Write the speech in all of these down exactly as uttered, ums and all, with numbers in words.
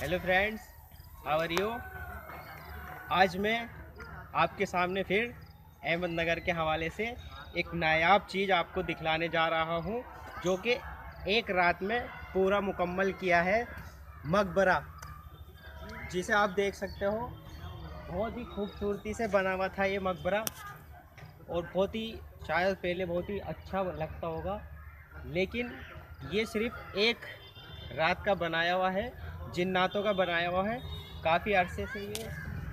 Hello friends, how are you. आज मैं आपके सामने फिर अहमदनगर के हवाले से एक नायाब चीज़ आपको दिखलाने जा रहा हूँ, जो कि एक रात में पूरा मुकम्मल किया है। मकबरा, जिसे आप देख सकते हो, बहुत ही खूबसूरती से बना हुआ था ये मकबरा, और बहुत ही शायद पहले बहुत ही अच्छा लगता होगा, लेकिन ये सिर्फ एक रात का बनाया हुआ है, जिन्नातों का बनाया हुआ है। काफ़ी अरसे से ये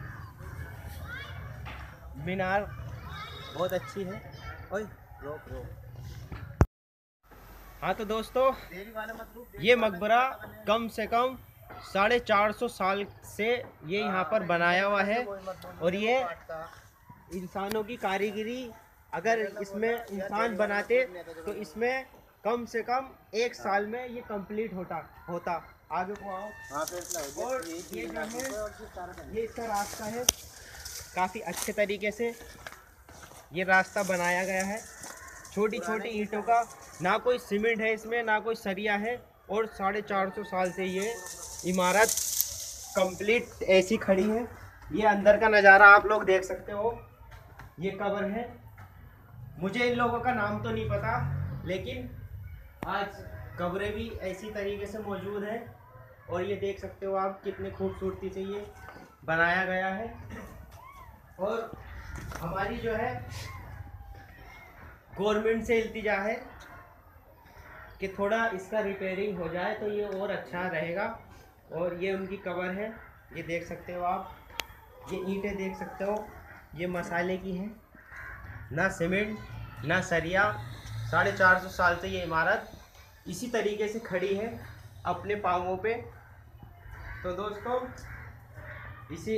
मीनार बहुत अच्छी है। ओए रोक रोक। हाँ तो दोस्तों, ये मकबरा कम से कम साढ़े चार सौ साल से ये यहाँ पर बनाया हुआ है, और ये इंसानों की कारीगरी, अगर इसमें इंसान बनाते तो इसमें कम से कम एक साल में ये कंप्लीट होता होता आगे को आओ। और ये जो है, ये इसका रास्ता है, काफ़ी अच्छे तरीके से ये रास्ता बनाया गया है, छोटी छोटी ईंटों का। ना कोई सीमेंट है इसमें, ना कोई सरिया है, और साढ़े चार सौ साल से ये इमारत कंप्लीट ऐसी खड़ी है। ये अंदर का नज़ारा आप लोग देख सकते हो। ये कब्र है, मुझे इन लोगों का नाम तो नहीं पता, लेकिन आज कब्रें भी ऐसी तरीके से मौजूद है। और ये देख सकते हो आप कितने खूबसूरती से ये बनाया गया है। और हमारी जो है गवर्नमेंट से इल्तिजा है कि थोड़ा इसका रिपेयरिंग हो जाए तो ये और अच्छा रहेगा। और ये उनकी कब्र है, ये देख सकते हो आप, ये ईंटें देख सकते हो, ये मसाले की हैं, ना सीमेंट ना सरिया। साढ़े चार सौ साल से ये इमारत इसी तरीके से खड़ी है अपने पाँवों पे। तो दोस्तों, इसी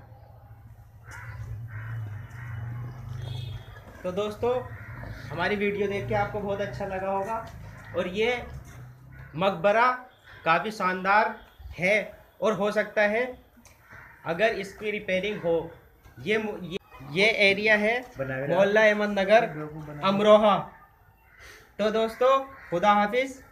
तो दोस्तों हमारी वीडियो देख के आपको बहुत अच्छा लगा होगा, और ये मकबरा काफ़ी शानदार है, और हो सकता है अगर इसकी रिपेयरिंग हो। ये ये, ये एरिया है मोहल्ला अहमदनगर, अमरोहा। तो दोस्तों, खुदा हाफिज़।